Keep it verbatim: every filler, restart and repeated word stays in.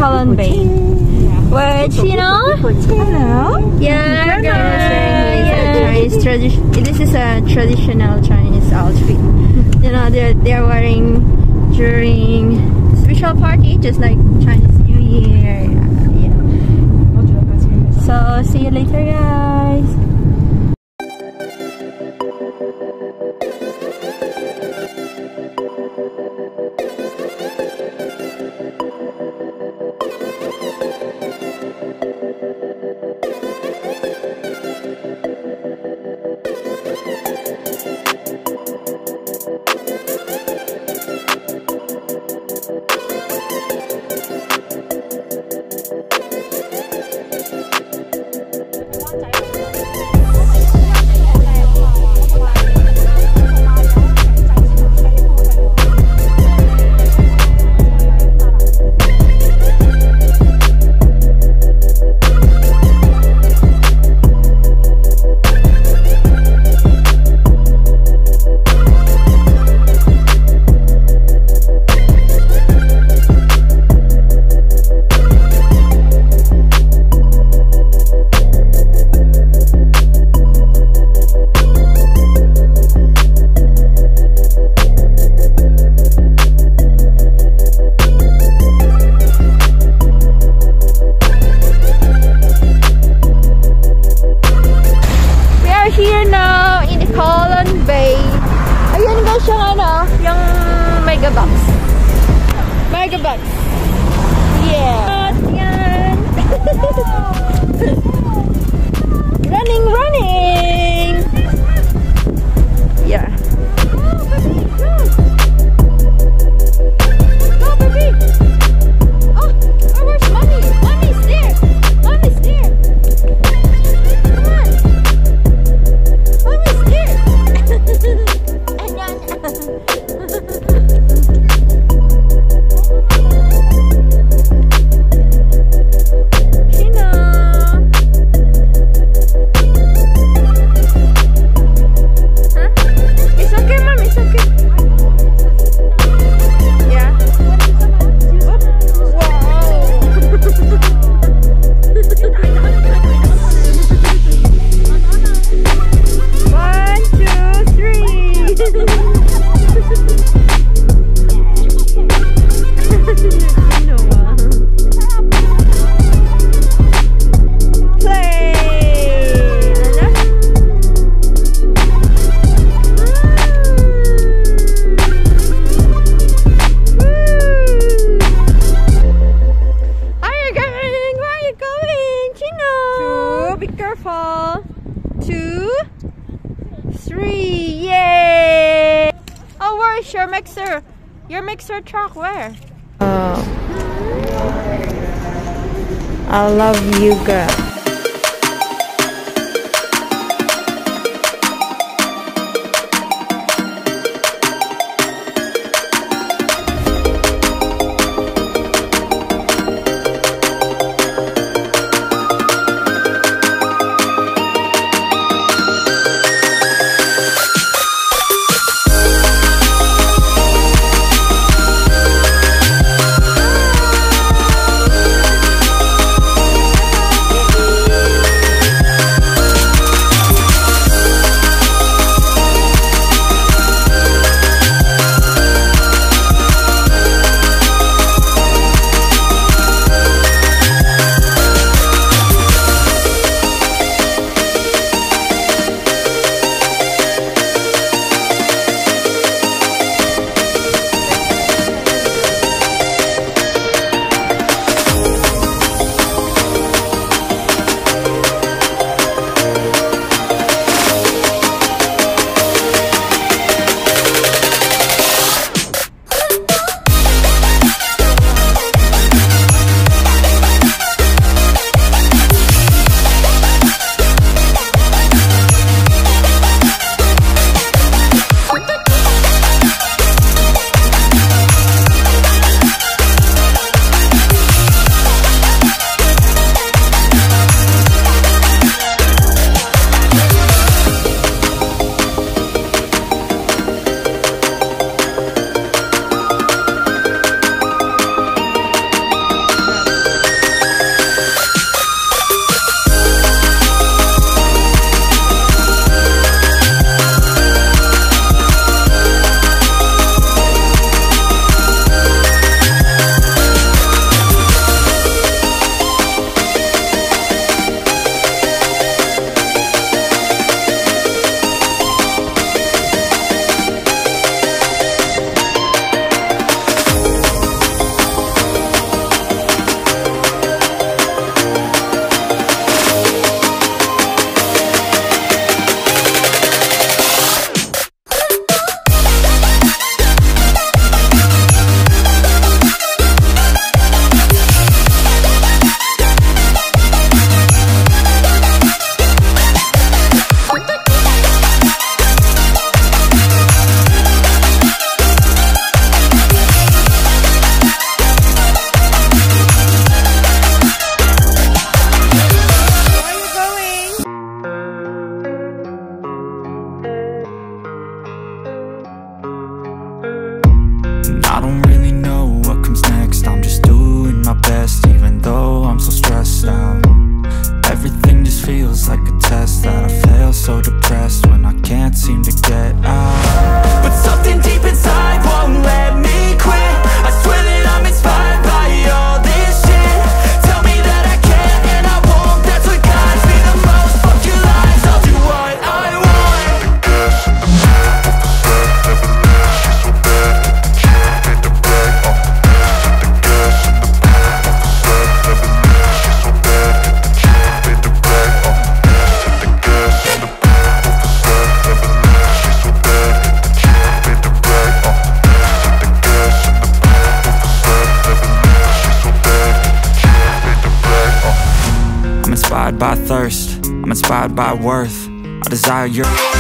Colon Bay. Which, you know, hello. Yeah, we're gonna wearing a Chinese tradition. This is a traditional Chinese outfit. You know, they're they're wearing during special party, just like Chinese New Year. Yeah. So see you later, guys. Here now in the Colon Bay. Ayan guys yung ano, yung Megabox. Megabox. Yeah. Yan. Running, running. Yeah. Go, baby. Oh, oh, where's mommy? Mommy's there. Mommy's there. Come on. Mommy's there. And then Shina. Huh? It's okay, Mom. It's okay. Yeah. One, two, three. Be careful. Two, three, yay! Oh, where is your mixer? Your mixer truck, where? Oh, I love you, girl. inspired by thirst, I'm inspired by worth. I desire your